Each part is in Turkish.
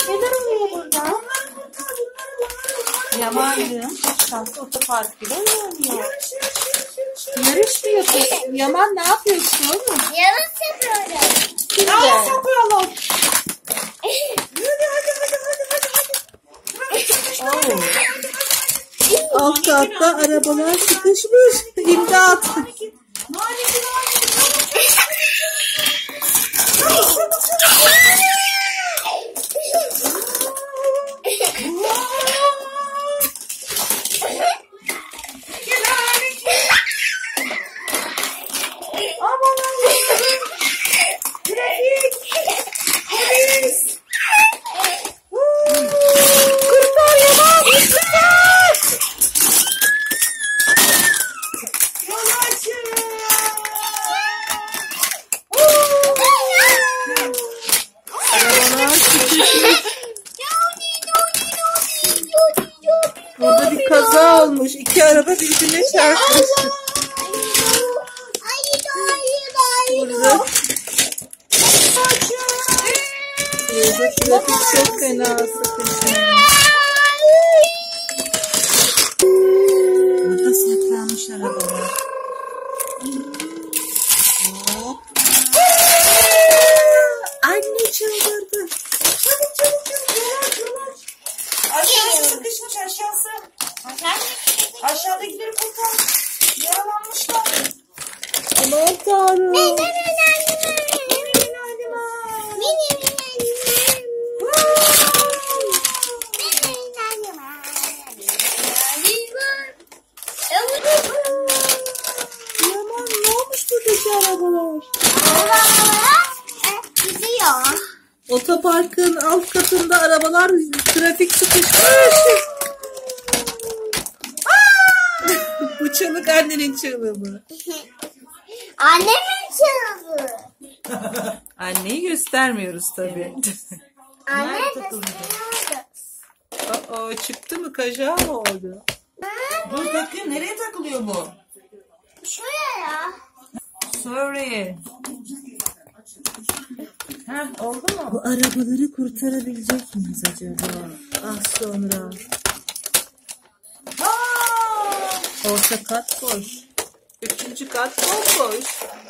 Neler oluyor burada? Yaman'cığım şanslı otoparkıyla oynuyor. Yarış mı yapıyorsun? Yaman ne yapıyorsun? Yarış yapıyorum. Şimdi. Yarış yapalım. Alt katta arabalar sıkışmış. İmdat. Burada bir kaza olmuş. İki araba birbirine çarpmış. Burada trafik çok fena sıkıntı. Burada saklanmış arabalar. Hop. Anne çıldırdı. Aşağısı sıkışmış, aşağısı. Aşağıdakileri kurtar. Yaralanmışlar. Aman Tanrım. Yaman ne olmuş buradaki arabalar? Otoparkın alt katında arabalar trafik sıkışmış. Bu çığlık annenin çığlığı mı? Annemin çığlığı. Anneyi göstermiyoruz tabii. Anne de Aa, çıktı mı? Kaza mı oldu? Dur takayım, nereye takılıyor bu? şuraya. Sorry. Heh, oldu mu? Bu arabaları kurtarabilecek miyiz acaba? Az sonra. Orta kat boş. Üçüncü kat bomboş.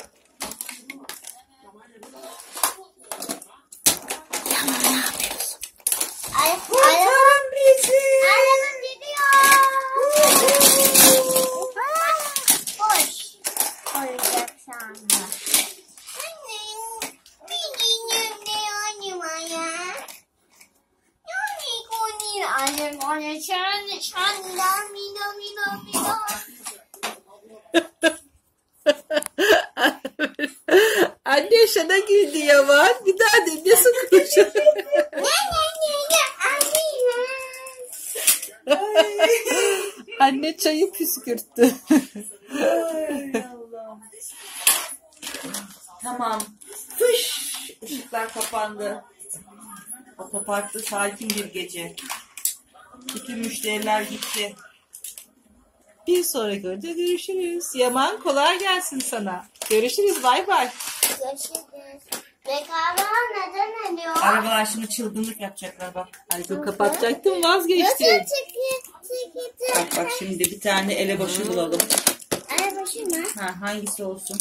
Arabam gidiyor. Boş. Olacak sanma. Anne şana girdi Yaman. Bir daha dinlesin kuşu. Anne çayı püskürttü. Tamam. Fış! Işıklar kapandı. Otoparkta sakin bir gece. Bütün müşteriler gitti. Bir sonraki videoda görüşürüz. Yaman kolay gelsin sana. Görüşürüz. Bay bay. Görüşürüz. Rekabet neden ediyor? Arabalar şimdi çılgınlık yapacaklar bak. Ay dur kapatacaktım vazgeçtim. Bak bak şimdi bir tane elebaşı bulalım. Arabaşı mı? Ha, hangisi olsun?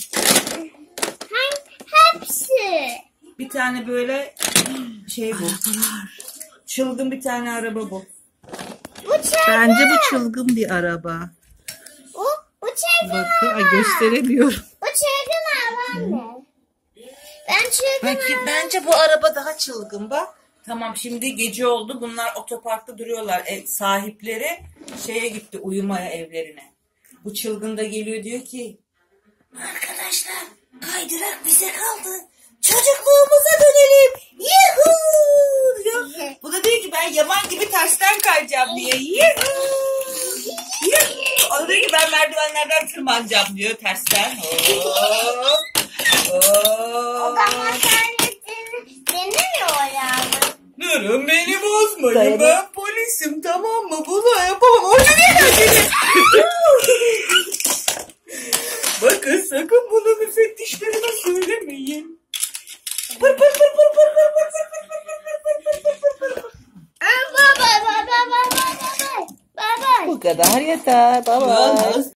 Hepsi. Bir tane böyle şey bu. Çılgın bir tane araba bu. Bence bu çılgın bir araba. Bu çılgın Bakın ay gösteremiyorum. Bu çılgın araba mı? Ben çılgın Peki bence bu araba daha çılgın bak. Tamam şimdi gece oldu. Bunlar otoparkta duruyorlar. Sahipleri şeye gitti uyumaya evlerine. Bu çılgın da geliyor diyor ki arkadaşlar kaydırak bize kaldı. Çocukluğumuza dönelim. Yuhuu diyor. Bu da diyor ki ben Yaman gibi tersten kayacağım diye. Yuhuu. Yuhuu. O da diyor ki ben merdivenlerden tırmanacağım diyor tersten. Hop. O zaman sen denemiyor yani. Durun beni bozmayın. Dayanın. Ben polisim tamam mı? Bunu yapamam. O ne? Bakın sakın bunu müfettişlerime söylemeyin. Pır pır pır pır pır pır pır pır pır pır pır pır pır pır pır. kadar yeter. Bye bye.